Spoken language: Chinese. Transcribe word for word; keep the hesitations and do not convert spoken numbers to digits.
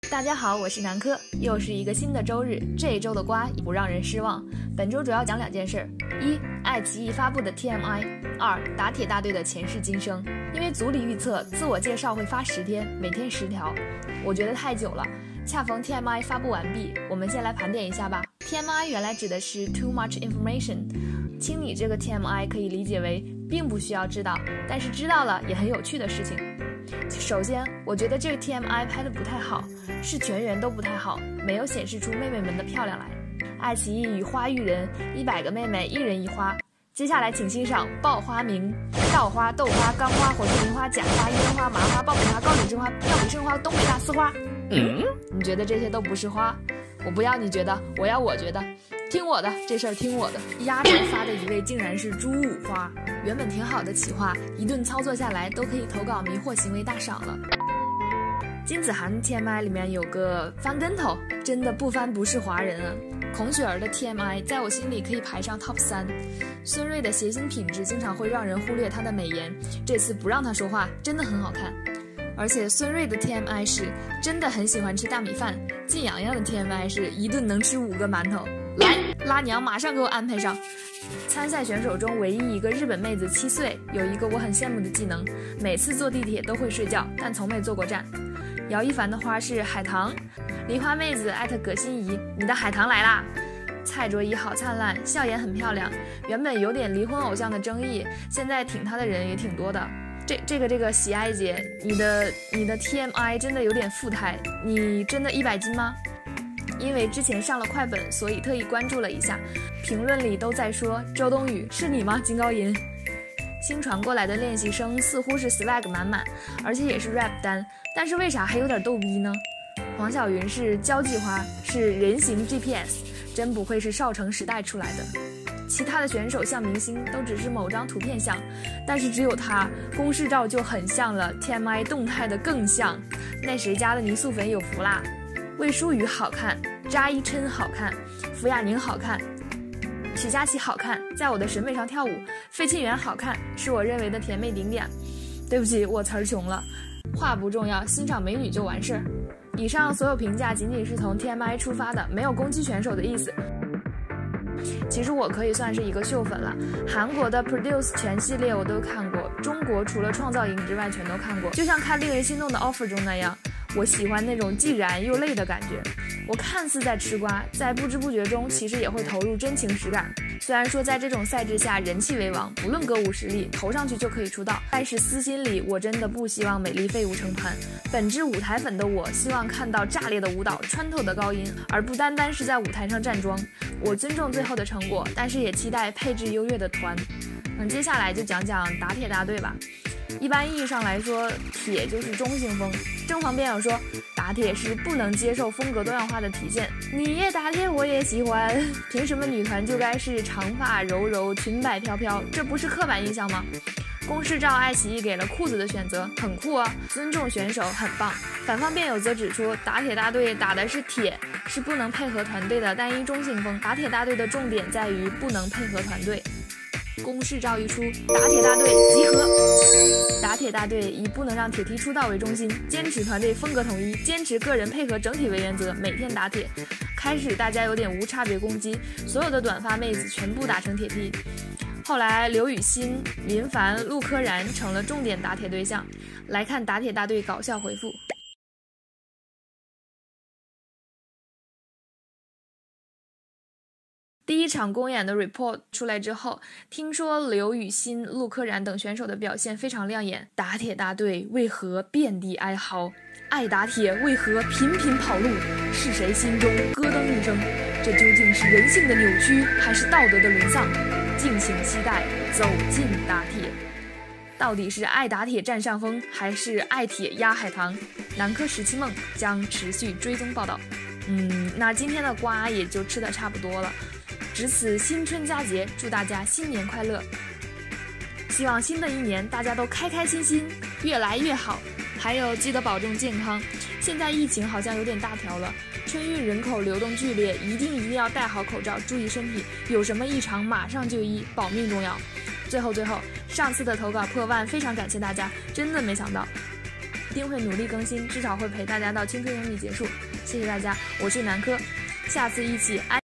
大家好，我是南柯，又是一个新的周日，这一周的瓜也不让人失望。本周主要讲两件事：一、爱奇艺发布的 T M I； 二、打铁大队的前世今生。因为组里预测自我介绍会发十天，每天十条，我觉得太久了。恰逢 T M I 发布完毕，我们先来盘点一下吧。T M I 原来指的是 too much information， 清理这个 T M I 可以理解为并不需要知道，但是知道了也很有趣的事情。首先，我觉得这个 T M I 拍的不太好，是全员都不太好，没有显示出妹妹们的漂亮来。爱奇艺与花育人，一百个妹妹一人一花。接下来请欣赏爆花名：稻花、豆花、钢花、火树银花、假花、烟花、麻花、爆米花、高岭之花、妙笔生花、东北大丝花。嗯，你觉得这些都不是花？我不要你觉得，我要我觉得。听我的，这事儿听我的。压轴发的一位竟然是猪五花，原本挺好的企划，一顿操作下来都可以投稿迷惑行为大赏了。金子涵 T M I 里面有个翻跟头，真的不翻不是华人啊。孔雪儿的 T M I 在我心里可以排上 top 三。孙瑞的谐星品质经常会让人忽略她的美颜，这次不让她说话真的很好看。而且孙瑞的 T M I 是真的很喜欢吃大米饭，靳洋洋的 T M I 是一顿能吃五个馒头。来，拉娘马上给我安排上。参赛选手中唯一一个日本妹子七岁，有一个我很羡慕的技能，每次坐地铁都会睡觉，但从没坐过站。姚一凡的花是海棠，梨花妹子艾特葛心怡，你的海棠来啦。蔡卓宜好灿烂，笑颜很漂亮，原本有点离婚偶像的争议，现在挺她的人也挺多的。这这个这个喜爱姐，你的你的 T M I 真的有点富态，你真的一百斤吗？因为之前上了快本，所以特意关注了一下，评论里都在说周冬雨是你吗？金高银。新传过来的练习生似乎是 swag 满满，而且也是 rap 单，但是为啥还有点逗逼呢？黄晓云是交际花，是人形 G P S， 真不愧是少城时代出来的。其他的选手像明星都只是某张图片像，但是只有他公式照就很像了， T M I 动态的更像。那谁家的泥塑粉有福啦？魏淑雨好看，扎一琛好看，福雅宁好看，许佳琪好看，在我的审美上跳舞。费沁园好看，是我认为的甜妹顶点。对不起，我词儿穷了，话不重要，欣赏美女就完事儿。以上所有评价仅仅是从 T M I 出发的，没有攻击选手的意思。其实我可以算是一个秀粉了，韩国的 Produce 全系列我都看过，中国除了创造营之外全都看过，就像看令人心动的 offer 中那样。我喜欢那种既燃又累的感觉，我看似在吃瓜，在不知不觉中其实也会投入真情实感。虽然说在这种赛制下人气为王，不论歌舞实力投上去就可以出道，但是私心里我真的不希望美丽废物成团。本质舞台粉的我希望看到炸裂的舞蹈，穿透的高音，而不单单是在舞台上站桩。我尊重最后的成果，但是也期待配置优越的团。嗯，接下来就讲讲打铁大队吧。一般意义上来说，铁就是中性风。正方辩友说，打铁是不能接受风格多样化的体现。你也打铁，我也喜欢。凭什么女团就该是长发柔柔、裙摆飘飘？这不是刻板印象吗？公式照爱奇艺给了裤子的选择，很酷啊！尊重选手，很棒。反方辩友则指出，打铁大队打的是铁，是不能配合团队的单一中性风。打铁大队的重点在于不能配合团队。公式照一出，打铁大队集合。打铁大队以不能让铁梯出道为中心，坚持团队风格统一，坚持个人配合整体为原则，每天打铁。开始大家有点无差别攻击，所有的短发妹子全部打成铁梯。后来刘雨欣、林凡、陆柯燃成了重点打铁对象。来看打铁大队搞笑回复。第一场公演的 report 出来之后，听说刘雨欣、陆柯燃等选手的表现非常亮眼。打铁大队为何遍地哀嚎？爱打铁为何频频跑路？是谁心中咯噔一声？这究竟是人性的扭曲，还是道德的沦丧？敬请期待走进打铁。到底是爱打铁占上风，还是爱铁压海棠？南柯十七梦将持续追踪报道。嗯，那今天的瓜也就吃的差不多了。值此新春佳节，祝大家新年快乐！希望新的一年大家都开开心心，越来越好。还有记得保重健康，现在疫情好像有点大条了，春运人口流动剧烈，一定一定要戴好口罩，注意身体，有什么异常马上就医，保命重要。最后最后，上次的投稿破万，非常感谢大家，真的没想到。 一定会努力更新，至少会陪大家到青春有你结束。谢谢大家，我是南柯，下次一起爱。